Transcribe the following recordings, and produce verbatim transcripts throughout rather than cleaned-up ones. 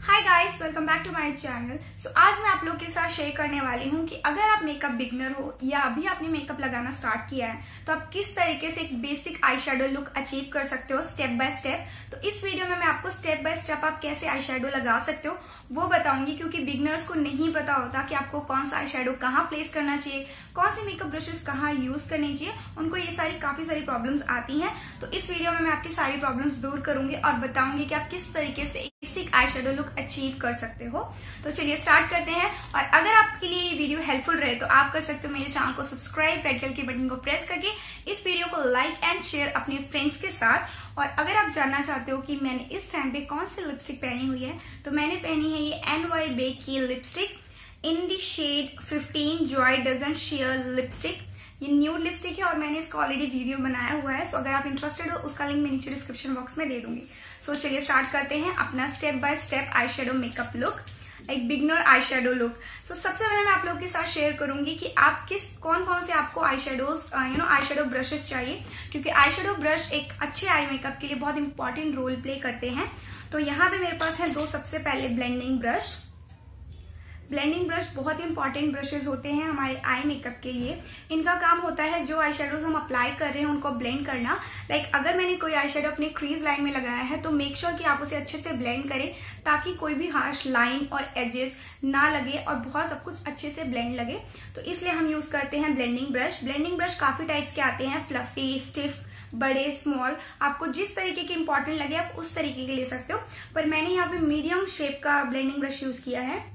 Hi guys, welcome back to my channel. So आज मैं आप लोग के साथ शेयर करने वाली हूँ कि अगर आप मेकअप बिगनर हो या अभी आपने मेकअप लगाना स्टार्ट किया है तो आप किस तरीके से एक basic eyeshadow look achieve कर सकते हो स्टेप बाय स्टेप। तो इस वीडियो में मैं आपको स्टेप बाय स्टेप आप कैसे आई शेडो लगा सकते हो वो बताऊंगी, क्योंकि बिगनर्स को नहीं पता होता कि आपको कौन सा आई शेडो कहाँ प्लेस करना चाहिए, कौन सी मेकअप ब्रशेस कहाँ यूज करनी चाहिए। उनको ये सारी काफी सारी प्रॉब्लम्स आती हैं। तो इस वीडियो में मैं आपकी सारी प्रॉब्लम्स दूर करूंगी और बताऊंगी कि आप किस तरीके से basic eyeshadow look achieve कर सकते हो। तो चलिए स्टार्ट करते हैं। और अगर आपके लिए ये वीडियो हेल्पफुल रहे तो आप कर सकते हो मेरे चैनल को सब्सक्राइब, रेड कलर के बटन को प्रेस करके इस वीडियो को लाइक एंड शेयर अपने फ्रेंड्स के साथ। और अगर आप जानना चाहते हो कि मैंने इस टाइम पे कौन सी लिपस्टिक पहनी हुई है, तो मैंने पहनी है ये एन वाई बे की lipstick in the shade fifteen Joy doesn't share lipstick. ये न्यूड लिपस्टिक है और मैंने इसका ऑलरेडी वीडियो बनाया हुआ है। सो अगर आप इंटरेस्टेड हो उसका लिंक मैं नीचे डिस्क्रिप्शन बॉक्स में दे दूंगी। सो चलिए स्टार्ट करते हैं अपना step by step eyeshadow makeup look, एक beginner eyeshadow look. So सबसे पहले मैं आप लोगों के साथ शेयर करूंगी कि आप किस कौन कौन से आपको eyeshadows you know eyeshadow brushes चाहिए, क्योंकि आई शेडो ब्रश एक अच्छे आई मेकअप के लिए बहुत इंपॉर्टेंट रोल प्ले करते हैं। तो यहाँ पे मेरे पास है दो, सबसे पहले ब्लेंडिंग ब्रश। ब्लेंडिंग ब्रश बहुत ही इंपॉर्टेंट ब्रशेस होते हैं हमारे आई मेकअप के लिए। इनका काम होता है जो आई शेडोज हम अप्लाई कर रहे हैं उनको ब्लेंड करना। लाइक like, अगर मैंने कोई आई शेडो अपने क्रीज लाइन में लगाया है तो मेक श्योर कि आप उसे अच्छे से ब्लेंड करें ताकि कोई भी हार्श लाइन और एजेस ना लगे और बहुत सब कुछ अच्छे से ब्लेंड लगे। तो इसलिए हम यूज करते हैं ब्लेंडिंग ब्रश। ब्लेंडिंग ब्रश काफी टाइप्स के आते हैं, फ्लफी, स्टिफ, बड़े, स्मॉल। आपको जिस तरीके के इंपॉर्टेंट लगे आप उस तरीके के ले सकते हो, पर मैंने यहाँ पे मीडियम शेप का ब्लेंडिंग ब्रश यूज किया है।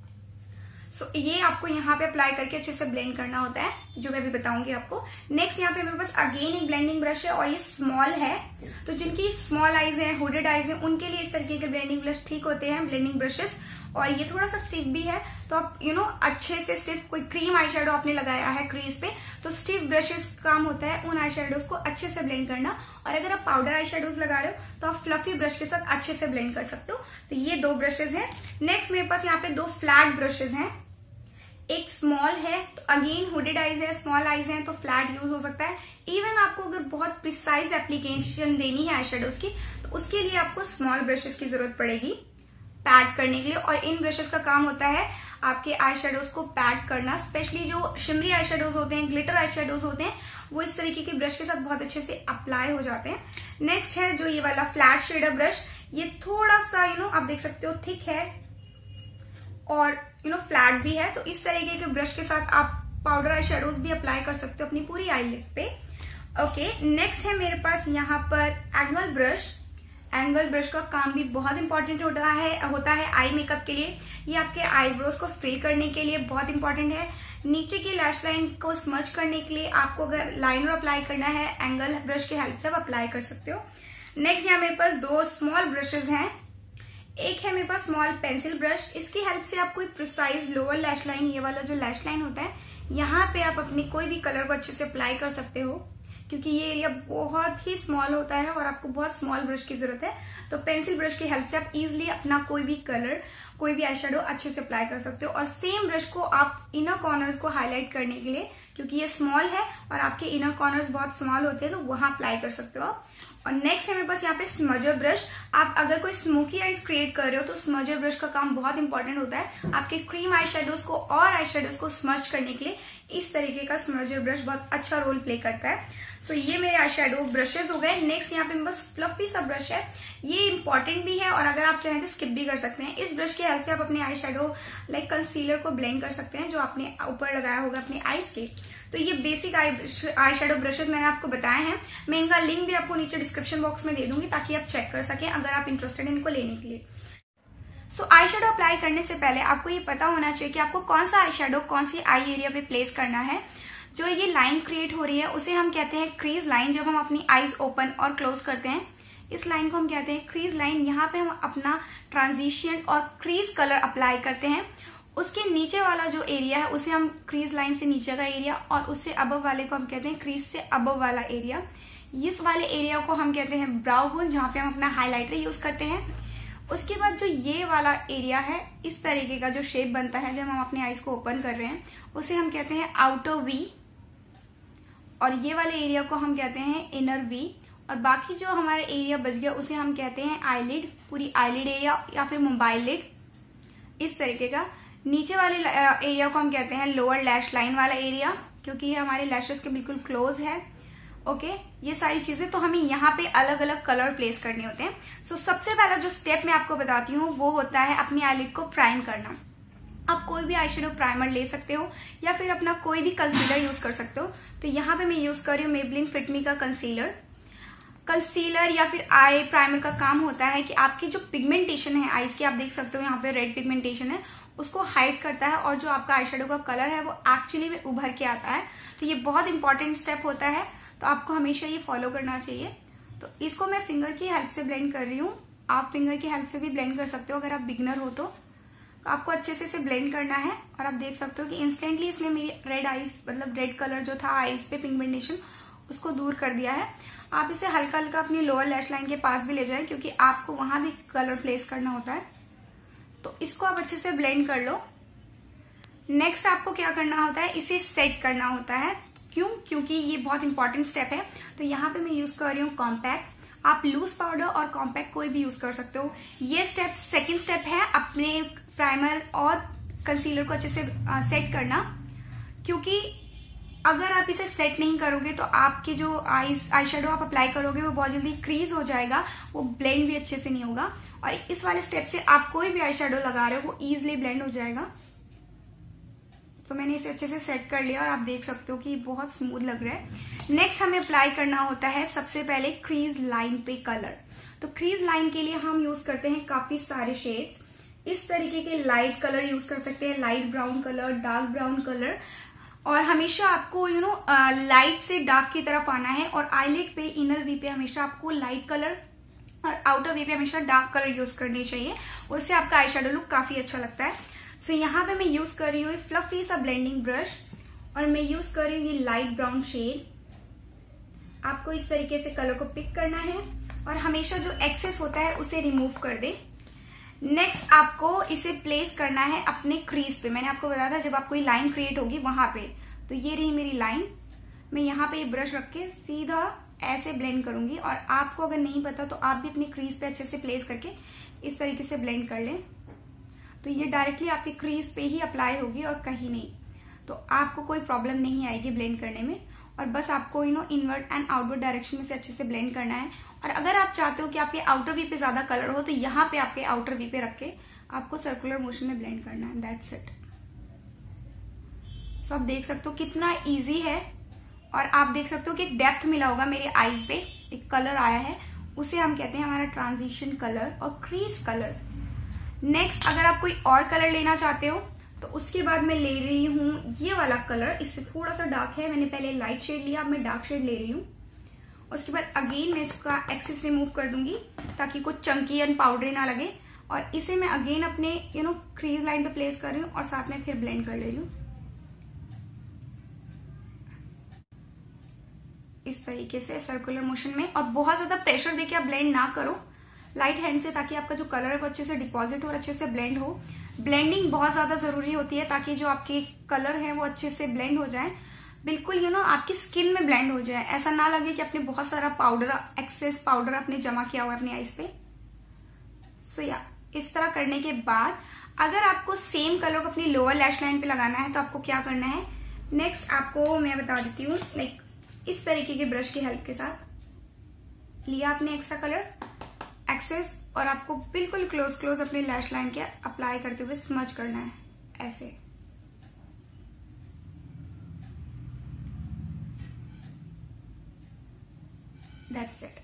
सो so, ये आपको यहाँ पे अप्लाई करके अच्छे से ब्लेंड करना होता है, जो मैं भी बताऊंगी आपको। नेक्स्ट यहाँ पे मेरे पास अगेन एक ब्लेंडिंग ब्रश है और ये स्मॉल है। तो जिनकी स्मॉल आईज हैं, हुडेड आईज हैं, उनके लिए इस तरीके के ब्लेंडिंग ब्रश ठीक होते हैं, ब्लेंडिंग ब्रशेस। और ये थोड़ा सा स्टिफ भी है, तो आप यू you नो know, अच्छे से स्टिफ, कोई क्रीम आई शेडो आपने लगाया है क्रीज पे तो स्टिफ ब्रशेस काम होता है उन आई शेडोज को अच्छे से ब्लेंड करना। और अगर आप पाउडर आई शेडोज लगा रहे हो तो आप फ्लफी ब्रश के साथ अच्छे से ब्लेंड कर सकते हो। तो ये दो ब्रशेज हैं। नेक्स्ट मेरे पास यहाँ पे दो फ्लैट ब्रशेज हैं, एक स्मॉल है। तो अगेन हुडेड आईज है, स्मॉल आईज हैं तो फ्लैट यूज हो सकता है। इवन आपको अगर बहुत प्रिसाइज एप्लीकेशन देनी है आई शेडोज की तो उसके लिए आपको स्मॉल ब्रशेस की जरूरत पड़ेगी पैड करने के लिए। और इन ब्रशेस का काम होता है आपके आई शेडोज को पैड करना। स्पेशली जो शिमरी आई शेडोज होते हैं, ग्लिटर आई शेडोज होते हैं, वो इस तरीके के ब्रश के साथ बहुत अच्छे से अप्लाई हो जाते हैं। नेक्स्ट है जो ये वाला फ्लैट शेडर ब्रश। ये थोड़ा सा यू नो आप देख सकते हो थिक है और यू नो फ्लैट भी है। तो इस तरीके के ब्रश के साथ आप पाउडर आई शेडोज भी अप्लाई कर सकते हो अपनी पूरी आई लिड पे। ओके, नेक्स्ट है मेरे पास यहाँ पर एंगल ब्रश। एंगल ब्रश का काम भी बहुत इंपॉर्टेंट होता है होता है आई मेकअप के लिए। ये आपके आईब्रोज को फिल करने के लिए बहुत इंपॉर्टेंट है। नीचे की लैश लाइन को स्मच करने के लिए आपको अगर लाइनर अप्लाई करना है एंगल ब्रश की हेल्प से आप अप्लाई कर सकते हो। नेक्स्ट यहाँ मेरे पास दो स्मॉल ब्रशेज हैं। एक है मेरे पास स्मॉल पेंसिल ब्रश। इसकी हेल्प से आप कोई प्रिसाइज लोअर लैश लाइन, ये वाला जो लैश लाइन होता है, यहाँ पे आप अपनी कोई भी कलर को अच्छे से अप्लाई कर सकते हो, क्योंकि ये एरिया बहुत ही स्मॉल होता है और आपको बहुत स्मॉल ब्रश की जरूरत है। तो पेंसिल ब्रश की हेल्प से आप इजिली अपना कोई भी कलर, कोई भी आई शेडो अच्छे से अप्लाई कर सकते हो। और सेम ब्रश को आप इनर कॉर्नर्स को हाईलाइट करने के लिए, क्योंकि ये स्मॉल है और आपके इनर कॉर्नर्स बहुत स्मॉल होते हैं, तो वहां अप्लाई कर सकते हो। और नेक्स्ट है मेरे पास यहाँ पे स्मजर ब्रश। आप अगर कोई स्मोकी आईज क्रिएट कर रहे हो तो स्मजर ब्रश का काम बहुत इंपॉर्टेंट होता है आपके क्रीम आई शेडोज को और आई शेडोज को स्मज करने के लिए। इस तरीके का स्मजर ब्रश बहुत अच्छा रोल प्ले करता है। सो so, ये मेरे आई शेडो ब्रशेज हो गए। नेक्स्ट यहाँ पे बस फ्लफी सा ब्रश है। ये इंपॉर्टेंट भी है और अगर आप चाहें तो स्किप भी कर सकते हैं। इस ब्रश की हेल्प से आप अपने आई शेडो लाइक कंसीलर को ब्लेंड कर सकते हैं जो आपने ऊपर लगाया होगा अपने आईज के। तो ये basic eye eye shadow brushes मैंने आपको बताए हैं। मैं इनका लिंक भी आपको नीचे डिस्क्रिप्शन बॉक्स में दे दूंगी ताकि आप चेक कर सकें अगर आप इंटरेस्टेड हैं इनको लेने के लिए। सो आई शेडो अप्लाई करने से पहले आपको ये पता होना चाहिए कि आपको कौन सा आई शेडो कौन सी आई एरिया पे प्लेस करना है। जो ये लाइन क्रिएट हो रही है उसे हम कहते हैं क्रीज लाइन। जब हम अपनी आईज ओपन और क्लोज करते हैं इस लाइन को हम कहते हैं क्रीज लाइन। यहाँ पे हम अपना ट्रांजिशन और क्रीज कलर अप्लाई करते हैं। उसके नीचे वाला जो एरिया है उसे हम क्रीज लाइन से नीचे का एरिया और उससे अबव वाले को हम कहते हैं क्रीज से अबव वाला एरिया। इस वाले एरिया को हम कहते हैं ब्राउ बोन, जहाँ पे हम अपना हाईलाइटर यूज करते हैं। उसके बाद जो ये वाला एरिया है, इस तरीके का जो शेप बनता है जब हम अपने आईज को ओपन कर रहे हैं, उसे हम कहते हैं आउटर वी। और ये वाले एरिया को हम कहते हैं इनर वी। और बाकी जो हमारा एरिया बच गया उसे हम कहते हैं आईलिड, पूरी आईलिड एरिया या फिर मोबाइल लिड, इस तरीके का। नीचे वाले एरिया को हम कहते हैं लोअर लैश लाइन वाला एरिया, क्योंकि ये हमारे लैशेस के बिल्कुल क्लोज है। ओके, ये सारी चीजें तो हमें यहाँ पे अलग अलग कलर प्लेस करने होते हैं। सो so, सबसे पहला जो स्टेप मैं आपको बताती हूँ वो होता है अपनी आईलिड को प्राइम करना। आप कोई भी आईशैडो प्राइमर ले सकते हो या फिर अपना कोई भी कंसीलर यूज कर सकते हो। तो यहाँ पे मैं यूज कर रही हूँ मेबलिन फिट मी का कंसीलर। कंसीलर या फिर आई प्राइमर का काम होता है कि आपकी जो पिगमेंटेशन है आईज की, आप देख सकते हो यहाँ पे रेड पिगमेंटेशन है, उसको हाइड करता है और जो आपका आईशैडो का कलर है वो एक्चुअली में उभर के आता है। तो ये बहुत इंपॉर्टेंट स्टेप होता है, तो आपको हमेशा ये फॉलो करना चाहिए। तो इसको मैं फिंगर की हेल्प से ब्लेंड कर रही हूँ। आप फिंगर की हेल्प से भी ब्लेंड कर सकते हो अगर आप बिगनर हो तो। आपको अच्छे से इसे ब्लेंड करना है और आप देख सकते हो कि इंस्टेंटली इसने मेरी रेड आईज, मतलब रेड कलर जो था आईज पे पिगमेंटेशन, उसको दूर कर दिया है। आप इसे हल्का हल्का अपनी लोअर लैश लाइन के पास भी ले जाएं, क्योंकि आपको वहां भी कलर प्लेस करना होता है। तो इसको आप अच्छे से ब्लेंड कर लो। नेक्स्ट आपको क्या करना होता है, इसे सेट करना होता है। क्यों? क्योंकि ये बहुत इंपॉर्टेंट स्टेप है। तो यहाँ पे मैं यूज कर रही हूँ कॉम्पैक्ट। आप लूज पाउडर और कॉम्पैक्ट कोई भी यूज कर सकते हो। ये स्टेप सेकेंड स्टेप है अपने प्राइमर और कंसीलर को अच्छे से सेट करना, क्योंकि अगर आप इसे सेट नहीं करोगे तो आपके जो आईज आई शेडो आप अप्लाई करोगे वो बहुत जल्दी क्रीज हो जाएगा, वो ब्लेंड भी अच्छे से नहीं होगा। और इस वाले स्टेप से आप कोई भी आई शेडो लगा रहे हो वो इजिली ब्लेंड हो जाएगा। तो मैंने इसे अच्छे से सेट कर लिया और आप देख सकते हो कि ये बहुत स्मूथ लग रहा है। नेक्स्ट हमें अप्लाई करना होता है सबसे पहले क्रीज लाइन पे कलर। तो क्रीज लाइन के लिए हम यूज करते हैं काफी सारे शेड्स। इस तरीके के लाइट कलर यूज कर सकते हैं, light brown colour, dark brown colour. और हमेशा आपको यू नो लाइट से डार्क की तरफ आना है। और आईलिड पे, इनर वी पे हमेशा आपको लाइट कलर और आउटर वी पे हमेशा डार्क कलर यूज करने चाहिए। उससे आपका आई शेडो लुक काफी अच्छा लगता है। सो so, यहाँ पे मैं यूज कर रही हूँ फ्लफी सा ब्लेंडिंग ब्रश और मैं यूज कर रही हूँ ये लाइट ब्राउन शेड। आपको इस तरीके से कलर को पिक करना है और हमेशा जो एक्सेस होता है उसे रिमूव कर दे। नेक्स्ट आपको इसे प्लेस करना है अपने क्रीज पे। मैंने आपको बताया था जब आपको लाइन क्रिएट होगी वहां पे। तो ये रही मेरी लाइन। मैं यहाँ पे ये ब्रश रख के सीधा ऐसे ब्लेंड करूंगी। और आपको अगर नहीं पता तो आप भी अपनी क्रीज पे अच्छे से प्लेस करके इस तरीके से ब्लेंड कर लें। तो ये डायरेक्टली आपके क्रीज पे ही अप्लाई होगी और कहीं नहीं। तो आपको कोई प्रॉब्लम नहीं आएगी ब्लेंड करने में। और बस आपको you know invert and outward direction में से अच्छे से ब्लेंड करना है। और अगर आप चाहते हो कि आपके आउटर वी पे ज्यादा कलर हो तो यहाँ पे आपके आउटर वी पे रख के आपको सर्कुलर मोशन में ब्लेंड करना है। That's it. सो आप देख सकते हो कितना इजी है। और आप देख सकते हो कि एक डेप्थ मिला होगा मेरे आईज पे, एक कलर आया है, उसे हम कहते हैं हमारा ट्रांजिशन कलर और क्रीज कलर। नेक्स्ट अगर आप कोई और कलर लेना चाहते हो तो उसके बाद मैं ले रही हूँ ये वाला कलर। इससे थोड़ा सा डार्क है, मैंने पहले लाइट शेड लिया, अब मैं डार्क शेड ले रही हूँ। उसके बाद अगेन मैं इसका एक्सेस रिमूव कर दूंगी ताकि कुछ चंकी एंड पाउडरी ना लगे। और इसे मैं अगेन अपने यू नो क्रीज लाइन पे प्लेस कर रही हूँ और साथ में फिर ब्लेंड कर ले रही हूँ इस तरीके से सर्कुलर मोशन में। और बहुत ज्यादा प्रेशर देके आप ब्लेंड ना करो, लाइट हैंड से, ताकि आपका जो कलर है वो अच्छे से डिपॉजिट हो और अच्छे से ब्लेंड हो। ब्लेंडिंग बहुत ज्यादा जरूरी होती है ताकि जो आपके कलर है वो अच्छे से ब्लेंड हो जाए, बिल्कुल यू नो आपकी स्किन में ब्लेंड हो जाए। ऐसा ना लगे कि आपने बहुत सारा पाउडर, एक्सेस पाउडर आपने जमा किया हुआ है अपनी आईज पे। सो या इस तरह करने के बाद अगर आपको सेम कलर को अपनी लोअर लैश लाइन पे लगाना है तो आपको क्या करना है, नेक्स्ट आपको मैं बता देती हूँ। लाइक इस तरीके के ब्रश की हेल्प के साथ लिया आपने एक्स्ट्रा कलर, एक्सेस, और आपको बिल्कुल क्लोज क्लोज अपने लैश लाइन के अप्लाई करते हुए स्मच करना है ऐसे। That's it.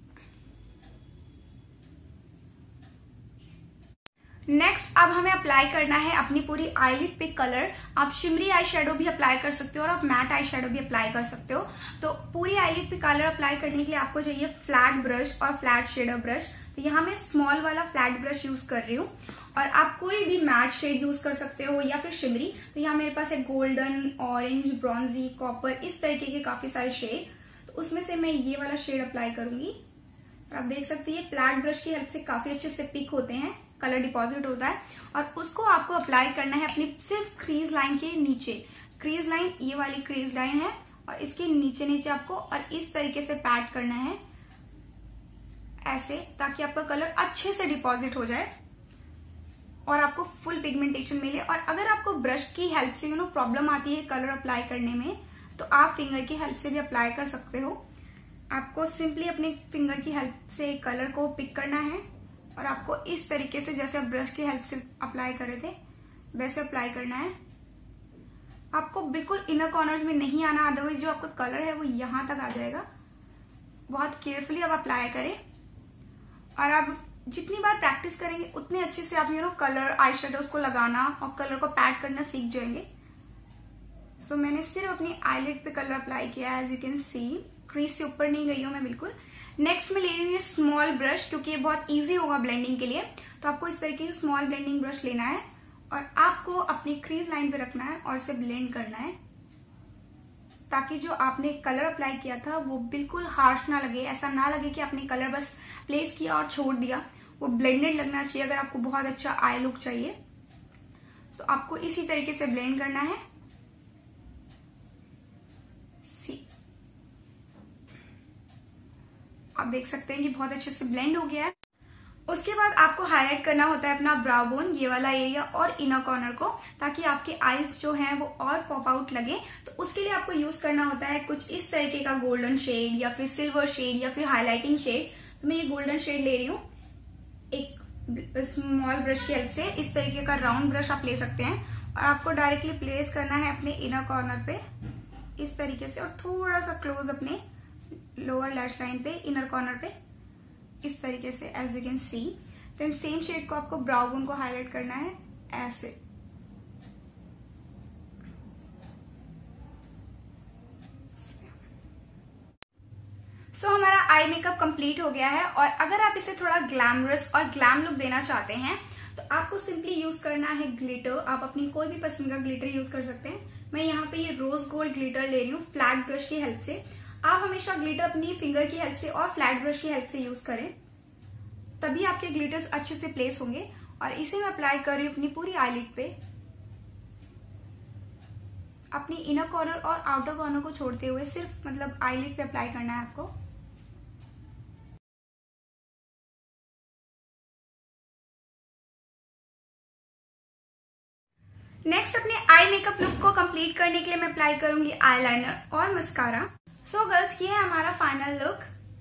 नेक्स्ट अब हमें अप्लाई करना है अपनी पूरी आईलिड पे कलर। आप शिमरी आई शेडो भी अप्लाई कर सकते हो और आप मैट आई शेडो भी अप्लाई कर सकते हो। तो पूरी आईलिड पे कलर अप्लाई करने के लिए आपको चाहिए फ्लैट ब्रश और फ्लैट शेडर ब्रश। तो यहाँ मैं स्मॉल वाला फ्लैट ब्रश यूज कर रही हूँ और आप कोई भी मैट शेड यूज कर सकते हो या फिर शिमरी। तो यहाँ मेरे पास है गोल्डन, ऑरेंज, ब्रॉन्जी, कॉपर, इस तरीके के काफी सारे शेड। तो उसमें से मैं ये वाला शेड अप्लाई करूंगी। आप देख सकते हैं फ्लैट ब्रश की हेल्प से काफी अच्छे से पिक होते हैं, कलर डिपॉजिट होता है। और उसको आपको अप्लाई करना है अपनी सिर्फ क्रीज लाइन के नीचे। क्रीज लाइन ये वाली क्रीज लाइन है और इसके नीचे नीचे आपको और इस तरीके से पैट करना है ऐसे, ताकि आपका कलर अच्छे से डिपॉजिट हो जाए और आपको फुल पिगमेंटेशन मिले। और अगर आपको ब्रश की हेल्प से यू नो प्रॉब्लम आती है कलर अप्लाई करने में, तो आप फिंगर की हेल्प से भी अप्लाई कर सकते हो। आपको सिंपली अपने फिंगर की हेल्प से कलर को पिक करना है और आपको इस तरीके से, जैसे आप ब्रश की हेल्प से अप्लाई कर रहे थे वैसे अप्लाई करना है। आपको बिल्कुल इनर कॉर्नर्स में नहीं आना, अदरवाइज जो आपका कलर है वो यहां तक आ जाएगा। बहुत केयरफुली अब अप्लाई करें और आप जितनी बार प्रैक्टिस करेंगे उतने अच्छे से आप you know colour eye shadows को लगाना और कलर को पैड करना सीख जाएंगे। सो so, मैंने सिर्फ अपनी आईलिड पे कलर अप्लाई किया है, as you can see. Crease से ऊपर नहीं गई हूं मैं बिल्कुल। नेक्स्ट में ले रही हूँ ये स्मॉल ब्रश, क्योंकि ये बहुत इजी होगा ब्लेंडिंग के लिए। तो आपको इस तरीके से स्मॉल ब्लेंडिंग ब्रश लेना है और आपको अपनी क्रीज लाइन पे रखना है और इसे ब्लेंड करना है, ताकि जो आपने कलर अप्लाई किया था वो बिल्कुल हार्श ना लगे। ऐसा ना लगे कि आपने कलर बस प्लेस किया और छोड़ दिया, वो ब्लेंडेड लगना चाहिए। अगर आपको बहुत अच्छा आई लुक चाहिए तो आपको इसी तरीके से ब्लेंड करना है। सी, आप देख सकते हैं कि बहुत अच्छे से ब्लेंड हो गया है। उसके बाद आपको हाईलाइट करना होता है अपना ब्राउ बोन, ये वाला एरिया और इनर कॉर्नर को, ताकि आपके आईज जो हैं वो और पॉप आउट लगे। तो उसके लिए आपको यूज करना होता है कुछ इस तरीके का गोल्डन शेड या फिर सिल्वर शेड या फिर हाईलाइटिंग शेड। तो मैं ये गोल्डन शेड ले रही हूँ एक स्मॉल ब्रश की हेल्प से। इस तरीके का राउंड ब्रश आप ले सकते हैं और आपको डायरेक्टली प्लेस करना है अपने इनर कॉर्नर पे इस तरीके से, और थोड़ा सा क्लोज अपने लोअर लैश लाइन पे, इनर कॉर्नर पे इस तरीके से, as you can see. Then same shade को आपको ब्राउ बोन को हाईलाइट करना है ऐसे। सो so, हमारा आई मेकअप कंप्लीट हो गया है। और अगर आप इसे थोड़ा ग्लैमरस और ग्लैम लुक देना चाहते हैं तो आपको सिंपली यूज करना है ग्लिटर। आप अपनी कोई भी पसंद का ग्लिटर यूज कर सकते हैं। मैं यहाँ पे ये रोज गोल्ड ग्लिटर ले रही हूँ फ्लैट ब्रश की हेल्प से। आप हमेशा ग्लिटर अपनी फिंगर की हेल्प से और फ्लैट ब्रश की हेल्प से यूज करें, तभी आपके ग्लिटर्स अच्छे से प्लेस होंगे। और इसे मैं अप्लाई कर रही हूँ अपनी पूरी आईलिड पे, अपनी इनर कॉर्नर और आउटर कॉर्नर को छोड़ते हुए सिर्फ मतलब आईलिड पे अप्लाई करना है आपको। नेक्स्ट अपने आई मेकअप लुक को कंप्लीट करने के लिए मैं अप्लाई करूंगी आईलाइनर और मस्कारा। सो गर्ल्स, ये है हमारा final look.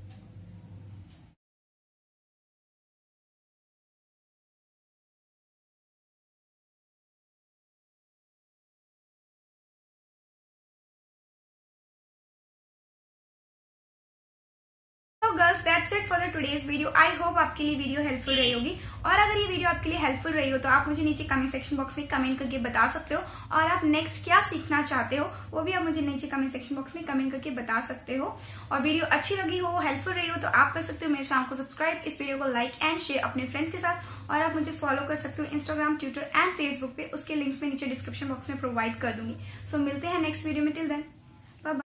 Girls, that's it for the today's video. I hope आपके लिए वीडियो हेल्पफुल रही होगी। और अगर ये वीडियो आपके लिए हेल्पफुल रही हो तो आप मुझे नीचे कमेंट सेक्शन बॉक्स में कमेंट करके बता सकते हो। और आप नेक्स्ट क्या सीखना चाहते हो वो भी आप मुझे नीचे कमेंट सेक्शन बॉक्स में कमेंट करके बता सकते हो। और वीडियो अच्छी लगी हो, हेल्पफुल रही हो तो आप कर सकते हो मेरे चैनल को सब्सक्राइब, इस वीडियो को लाइक एंड शेयर अपने फ्रेंड्स के साथ। और आप मुझे फॉलो कर सकते हो इंस्टाग्राम, ट्विटर एंड फेसबुक पे। उसके लिंक्स में नीचे डिस्क्रिप्शन बॉक्स में प्रोवाइड कर दूंगी। सो so, मिलते हैं नेक्स्ट वीडियो में। Till then.